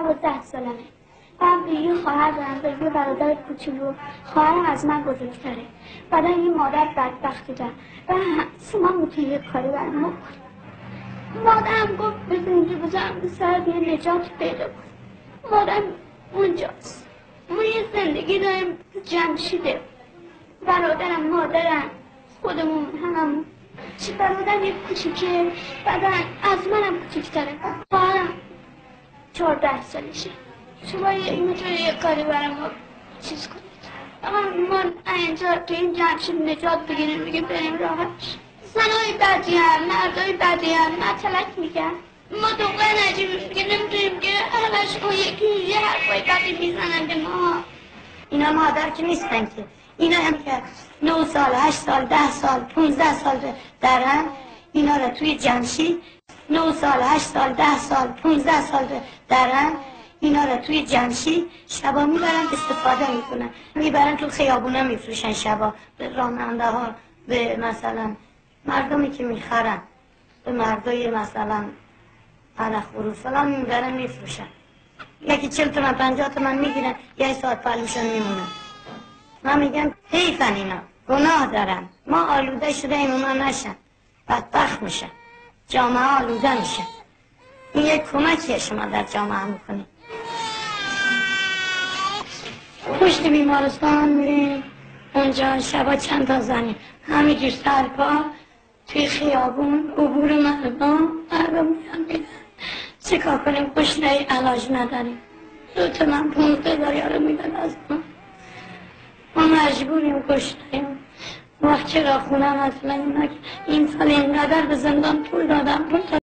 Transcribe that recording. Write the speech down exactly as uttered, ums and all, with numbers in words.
دوازده سالمه. من به یه خواهر دارم به یه برادر کوچولو. خواهرم از من بزرگتره. بعدا یه مادر بدبختی دارم و شما میتونی یه کاری برام بکنی. مادرم گفت به زندگی بذارم به سر یه نجات پیدا کنم. مادرم اونجاست. ما یه زندگی داریم جمشیده. برادرم، مادرم، خودمون هممون. چه برادرم یه کوچیکه، بعدا از منم کوچیکتره. خواهرم چهارده سالشه. شما یه میتونه یه کاری برام چیز کنید. اما ما اینجا تو این جمشید نجات بگیریم بگیم بریم راحت. زنهای بدی هم، مردهای بدی هم مطلق میگن. ما دوقه نجیب میگه نمیتونیم که همش اون یکی یه حرفای بدی میزنن به ما. اینا مادر که نیستن که. اینا هم که نه سال، هشت سال، ده سال، پونزده سال درن. اینا رو توی جمشید نه سال، هشت سال، ده سال، پونزده سال درن. اینا رو توی جمشید شبا میبرن استفاده میکنن. میبرن تو خیابونا میفروشن شبا به راننده ها، به مثلا مردمی که میخرن، به مردای مثلا پنه خروف فلان میبرن میفروشن. یکی چل تومن پنجاه تومن میگیرن یه ساعت پلوشن میمونن. من میگم حیفن اینا، گناه دارن. ما آلوده شده این اونا نشن، بدبخت میشن، جامعه آلوده میشه. این یک کمکیه شما در جامعه میکنید. پشت بیمارستان میریم اونجا شبا چند تا زنیم همینجور سرپا توی خیابون عبور مردم مردم میان میدن. چه کار کنیم؟ گشنه علاج نداریم. دو تا من پونزده هزار یارو میدن از ما. ما مجبوریم گشنهیم. وقت چرا خونم اصلا این سال اینقدر به زندان پول دادم پول